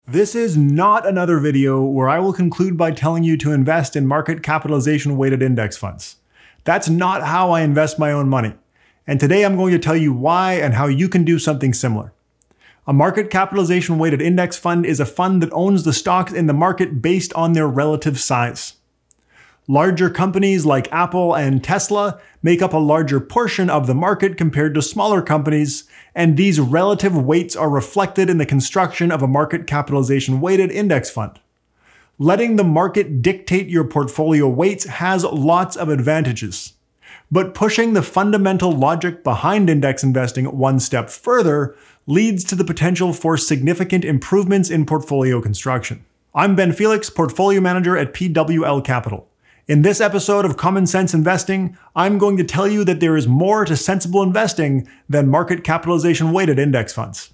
This is not another video where I will conclude by telling you to invest in market capitalization weighted index funds. That's not how I invest my own money. And today I'm going to tell you why and how you can do something similar. A market capitalization weighted index fund is a fund that owns the stocks in the market based on their relative size. Larger companies like Apple and Tesla make up a larger portion of the market compared to smaller companies, and these relative weights are reflected in the construction of a market capitalization weighted index fund. Letting the market dictate your portfolio weights has lots of advantages. But pushing the fundamental logic behind index investing one step further leads to the potential for significant improvements in portfolio construction. I'm Ben Felix, Portfolio Manager at PWL Capital. In this episode of Common Sense Investing, I'm going to tell you that there is more to sensible investing than market capitalization weighted index funds.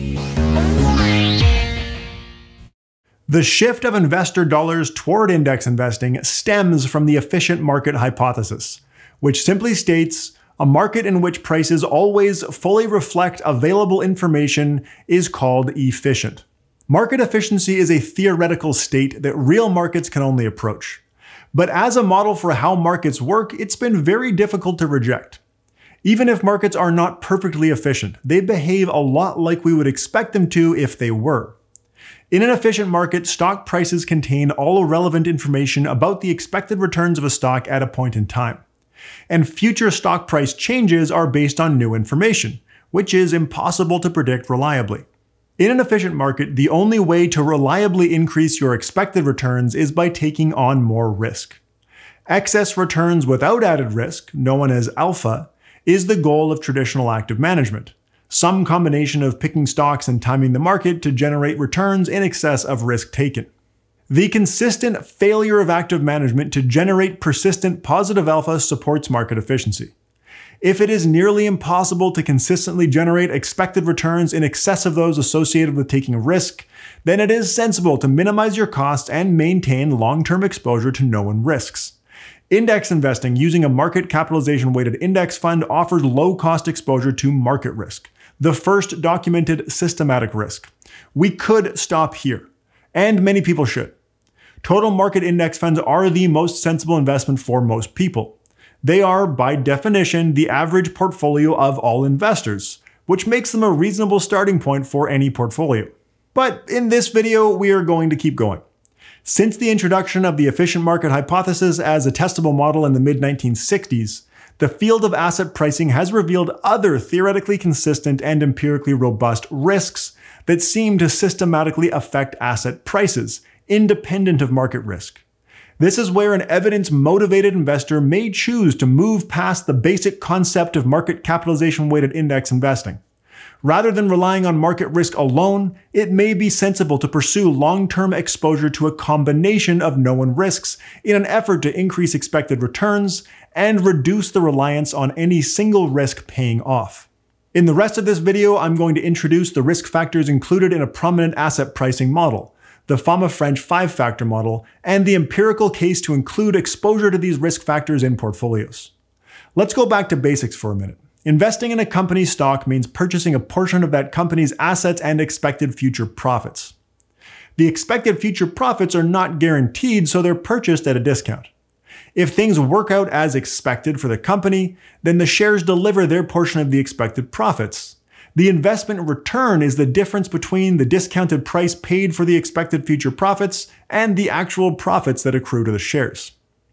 The shift of investor dollars toward index investing stems from the efficient market hypothesis, which simply states a market in which prices always fully reflect available information is called efficient. Market efficiency is a theoretical state that real markets can only approach. But as a model for how markets work, it's been very difficult to reject. Even if markets are not perfectly efficient, they behave a lot like we would expect them to if they were. In an efficient market, stock prices contain all relevant information about the expected returns of a stock at a point in time. And future stock price changes are based on new information, which is impossible to predict reliably. In an efficient market, the only way to reliably increase your expected returns is by taking on more risk. Excess returns without added risk, known as alpha, is the goal of traditional active management, some combination of picking stocks and timing the market to generate returns in excess of risk taken. The consistent failure of active management to generate persistent positive alpha supports market efficiency. If it is nearly impossible to consistently generate expected returns in excess of those associated with taking risk, then it is sensible to minimize your costs and maintain long-term exposure to known risks. Index investing using a market capitalization weighted index fund offers low-cost exposure to market risk, the first documented systematic risk. We could stop here, and many people should. Total market index funds are the most sensible investment for most people. They are, by definition, the average portfolio of all investors, which makes them a reasonable starting point for any portfolio. But in this video, we are going to keep going. Since the introduction of the efficient market hypothesis as a testable model in the mid-1960s, the field of asset pricing has revealed other theoretically consistent and empirically robust risks that seem to systematically affect asset prices, independent of market risk. This is where an evidence-motivated investor may choose to move past the basic concept of market capitalization weighted index investing. Rather than relying on market risk alone, it may be sensible to pursue long-term exposure to a combination of known risks in an effort to increase expected returns and reduce the reliance on any single risk paying off. In the rest of this video, I'm going to introduce the risk factors included in a prominent asset pricing model, the Fama-French 5-factor model, and the empirical case to include exposure to these risk factors in portfolios. Let's go back to basics for a minute. Investing in a company's stock means purchasing a portion of that company's assets and expected future profits. The expected future profits are not guaranteed, so they're purchased at a discount. If things work out as expected for the company, then the shares deliver their portion of the expected profits. The investment return is the difference between the discounted price paid for the expected future profits and the actual profits that accrue to the shares.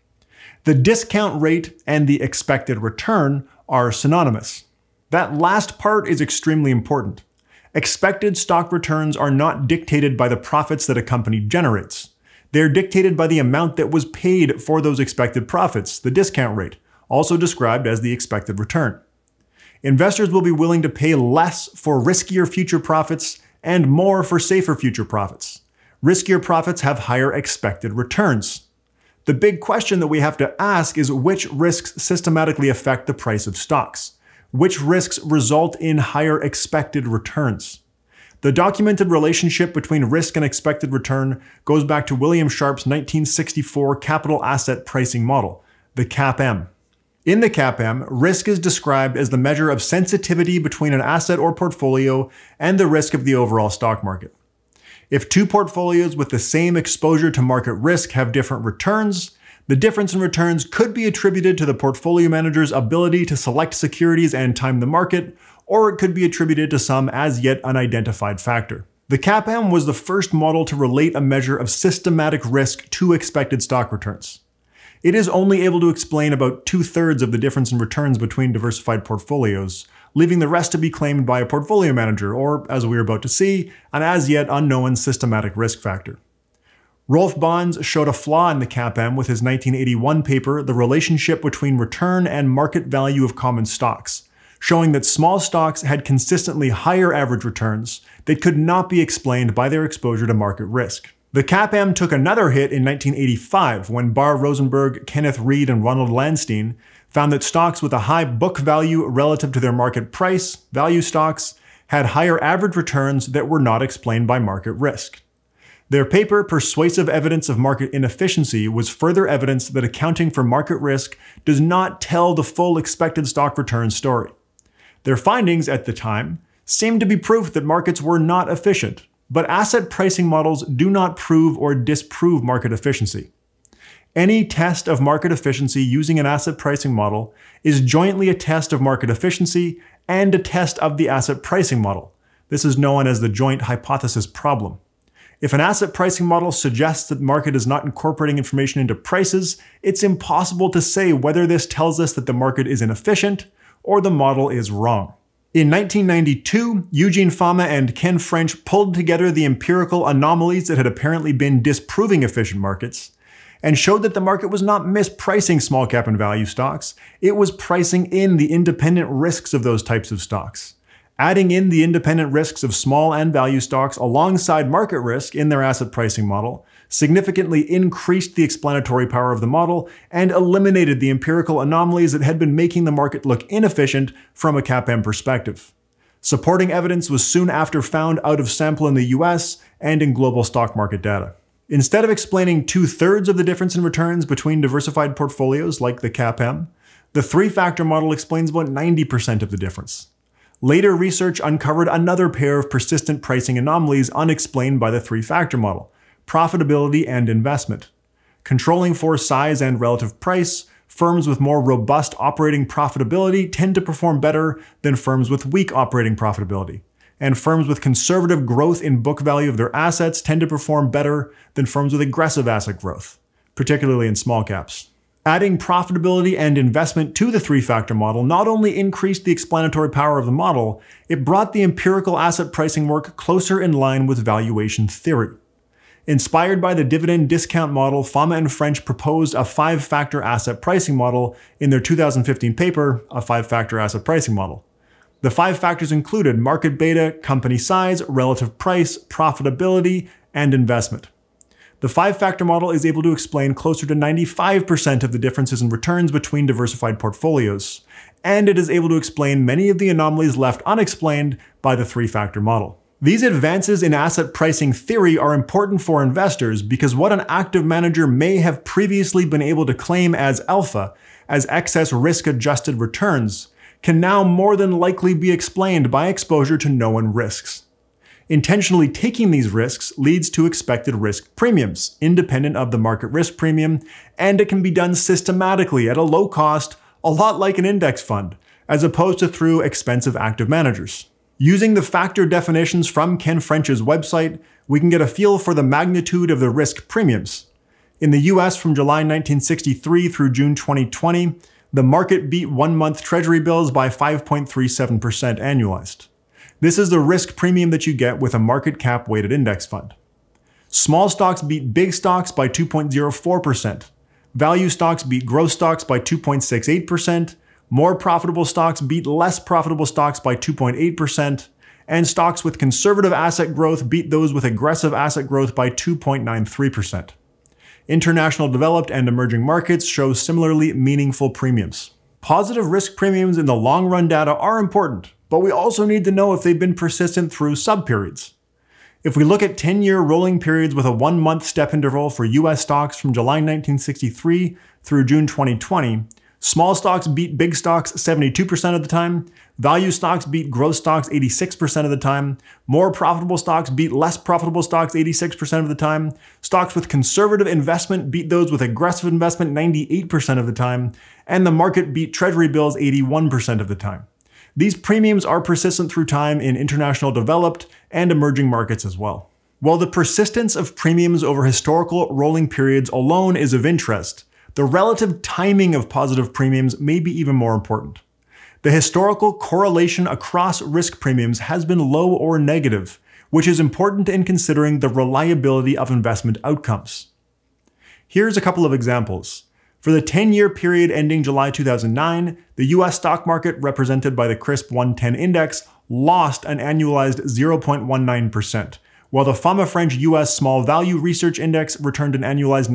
The discount rate and the expected return are synonymous. That last part is extremely important. Expected stock returns are not dictated by the profits that a company generates. They're dictated by the amount that was paid for those expected profits, the discount rate, also described as the expected return. Investors will be willing to pay less for riskier future profits and more for safer future profits. Riskier profits have higher expected returns. The big question that we have to ask is which risks systematically affect the price of stocks? Which risks result in higher expected returns? The documented relationship between risk and expected return goes back to William Sharpe's 1964 capital asset pricing model, the CAPM. In the CAPM, risk is described as the measure of sensitivity between an asset or portfolio and the risk of the overall stock market. If two portfolios with the same exposure to market risk have different returns, the difference in returns could be attributed to the portfolio manager's ability to select securities and time the market, or it could be attributed to some as yet unidentified factor. The CAPM was the first model to relate a measure of systematic risk to expected stock returns. It is only able to explain about 2/3 of the difference in returns between diversified portfolios, leaving the rest to be claimed by a portfolio manager, or, as we're about to see, an as yet unknown systematic risk factor. Rolf Bonds showed a flaw in the CAPM with his 1981 paper, The Relationship Between Return and Market Value of Common Stocks, showing that small stocks had consistently higher average returns that could not be explained by their exposure to market risk. The CAPM took another hit in 1985 when Bar Rosenberg, Kenneth Reed, and Ronald Landstein found that stocks with a high book value relative to their market price, value stocks, had higher average returns that were not explained by market risk. Their paper, Persuasive Evidence of Market Inefficiency, was further evidence that accounting for market risk does not tell the full expected stock return story. Their findings at the time seemed to be proof that markets were not efficient, but asset pricing models do not prove or disprove market efficiency. Any test of market efficiency using an asset pricing model is jointly a test of market efficiency and a test of the asset pricing model. This is known as the joint hypothesis problem. If an asset pricing model suggests that the market is not incorporating information into prices, it's impossible to say whether this tells us that the market is inefficient or the model is wrong. In 1992, Eugene Fama and Ken French pulled together the empirical anomalies that had apparently been disproving efficient markets and showed that the market was not mispricing small cap and value stocks, it was pricing in the independent risks of those types of stocks. Adding in the independent risks of small and value stocks alongside market risk in their asset pricing model significantly increased the explanatory power of the model and eliminated the empirical anomalies that had been making the market look inefficient from a CAPM perspective. Supporting evidence was soon after found out of sample in the US and in global stock market data. Instead of explaining 2/3 of the difference in returns between diversified portfolios like the CAPM, the three-factor model explains about 90% of the difference. Later research uncovered another pair of persistent pricing anomalies unexplained by the three-factor model: profitability and investment. Controlling for size and relative price, firms with more robust operating profitability tend to perform better than firms with weak operating profitability. And firms with conservative growth in book value of their assets tend to perform better than firms with aggressive asset growth, particularly in small caps. Adding profitability and investment to the three-factor model not only increased the explanatory power of the model, it brought the empirical asset pricing work closer in line with valuation theory. Inspired by the dividend discount model, Fama and French proposed a five-factor asset pricing model in their 2015 paper, A Five-Factor Asset Pricing Model. The five factors included market beta, company size, relative price, profitability, and investment. The five-factor model is able to explain closer to 95% of the differences in returns between diversified portfolios, and it is able to explain many of the anomalies left unexplained by the three-factor model. These advances in asset pricing theory are important for investors because what an active manager may have previously been able to claim as alpha, as excess risk-adjusted returns, can now more than likely be explained by exposure to known risks. Intentionally taking these risks leads to expected risk premiums, independent of the market risk premium, and it can be done systematically at a low cost, a lot like an index fund, as opposed to through expensive active managers. Using the factor definitions from Ken French's website, we can get a feel for the magnitude of the risk premiums. In the US from July 1963 through June 2020, the market beat one-month treasury bills by 5.37% annualized. This is the risk premium that you get with a market cap weighted index fund. Small stocks beat big stocks by 2.04%. Value stocks beat growth stocks by 2.68%. More profitable stocks beat less profitable stocks by 2.8%. And stocks with conservative asset growth beat those with aggressive asset growth by 2.93%. International developed and emerging markets show similarly meaningful premiums. Positive risk premiums in the long-run data are important, but we also need to know if they've been persistent through subperiods. If we look at 10-year rolling periods with a one-month step interval for US stocks from July 1963 through June 2020, Small stocks beat big stocks 72% of the time. Value stocks beat growth stocks 86% of the time. More profitable stocks beat less profitable stocks 86% of the time. Stocks with conservative investment beat those with aggressive investment 98% of the time. And the market beat treasury bills 81% of the time. These premiums are persistent through time in international developed and emerging markets as well. While the persistence of premiums over historical rolling periods alone is of interest, the relative timing of positive premiums may be even more important. The historical correlation across risk premiums has been low or negative, which is important in considering the reliability of investment outcomes. Here's a couple of examples. For the 10-year period ending July 2009, the US stock market, represented by the CRSP 110 index, lost an annualized 0.19%, while the Fama French US Small Value Research Index returned an annualized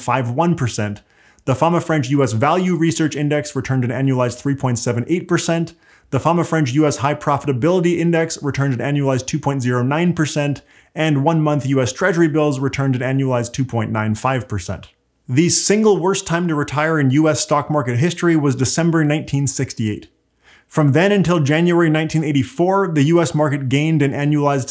9.51%, the Fama French US Value Research Index returned an annualized 3.78%, the Fama French US High Profitability Index returned an annualized 2.09%, and 1-month US Treasury bills returned an annualized 2.95%. The single worst time to retire in US stock market history was December 1968. From then until January 1984, the US market gained an annualized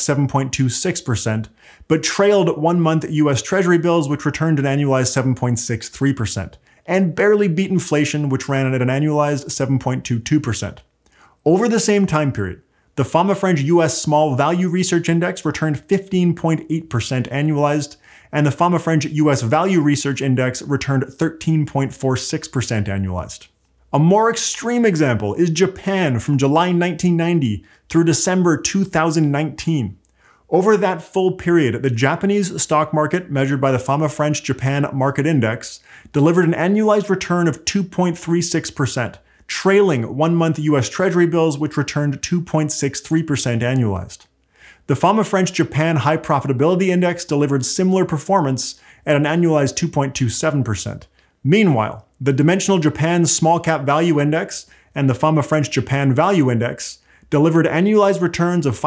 7.26%, but trailed 1-month US Treasury bills, which returned an annualized 7.63%, and barely beat inflation, which ran at an annualized 7.22%. Over the same time period, the Fama French US Small Value Research Index returned 15.8% annualized, and the Fama French US Value Research Index returned 13.46% annualized. A more extreme example is Japan from July 1990 through December 2019. Over that full period, the Japanese stock market, measured by the Fama French Japan Market Index, delivered an annualized return of 2.36%, trailing 1-month US Treasury bills, which returned 2.63% annualized. The Fama French Japan High Profitability Index delivered similar performance at an annualized 2.27%. Meanwhile, the Dimensional Japan Small Cap Value Index and the Fama French Japan Value Index delivered annualized returns of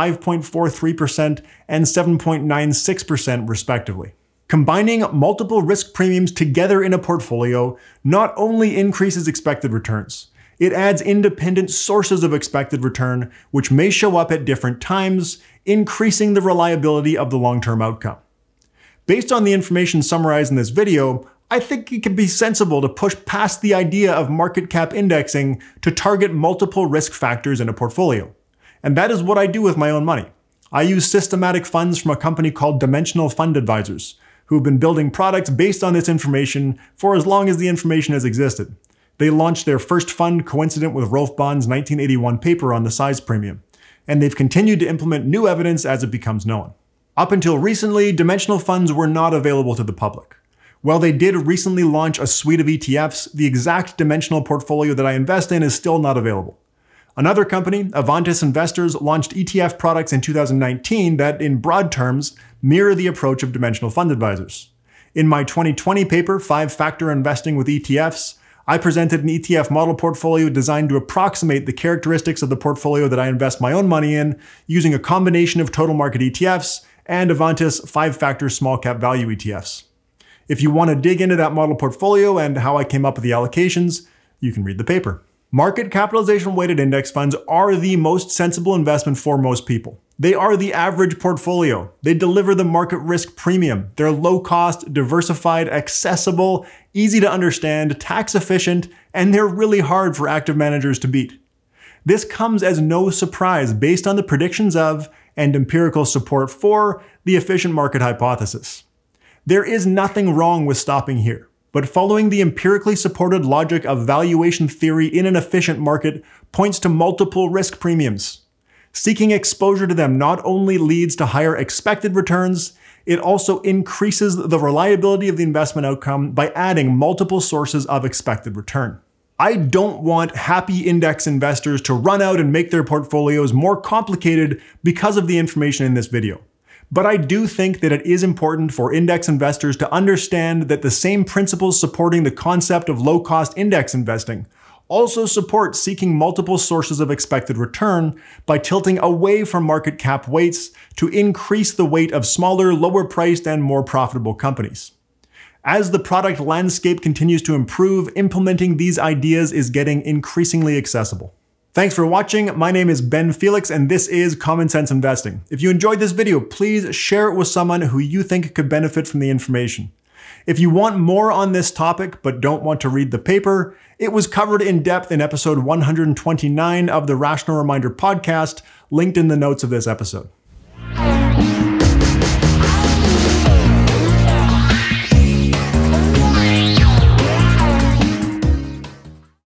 5.43% and 7.96% respectively. Combining multiple risk premiums together in a portfolio not only increases expected returns, it adds independent sources of expected return, which may show up at different times, increasing the reliability of the long-term outcome. Based on the information summarized in this video, I think it can be sensible to push past the idea of market cap indexing to target multiple risk factors in a portfolio. And that is what I do with my own money. I use systematic funds from a company called Dimensional Fund Advisors, who have been building products based on this information for as long as the information has existed. They launched their first fund coincident with Rolf Bonn's 1981 paper on the size premium, and they've continued to implement new evidence as it becomes known. Up until recently, dimensional funds were not available to the public. While they did recently launch a suite of ETFs, the exact dimensional portfolio that I invest in is still not available. Another company, Avantis Investors, launched ETF products in 2019 that, in broad terms, mirror the approach of dimensional fund advisors. In my 2020 paper, 5-Factor Investing with ETFs, I presented an ETF model portfolio designed to approximate the characteristics of the portfolio that I invest my own money in, using a combination of total market ETFs and Avantis 5-Factor Small Cap Value ETFs. If you want to dig into that model portfolio and how I came up with the allocations, you can read the paper. Market capitalization weighted index funds are the most sensible investment for most people. They are the average portfolio. They deliver the market risk premium. They're low cost, diversified, accessible, easy to understand, tax efficient, and they're really hard for active managers to beat. This comes as no surprise based on the predictions of and empirical support for the efficient market hypothesis. There is nothing wrong with stopping here, but following the empirically supported logic of valuation theory in an efficient market points to multiple risk premiums. Seeking exposure to them not only leads to higher expected returns, it also increases the reliability of the investment outcome by adding multiple sources of expected return. I don't want happy index investors to run out and make their portfolios more complicated because of the information in this video. But I do think that it is important for index investors to understand that the same principles supporting the concept of low-cost index investing also support seeking multiple sources of expected return by tilting away from market cap weights to increase the weight of smaller, lower-priced, and more profitable companies. As the product landscape continues to improve, implementing these ideas is getting increasingly accessible. Thanks for watching. My name is Ben Felix, and this is Common Sense Investing. If you enjoyed this video, please share it with someone who you think could benefit from the information. If you want more on this topic but don't want to read the paper, it was covered in depth in episode 129 of the Rational Reminder podcast, linked in the notes of this episode.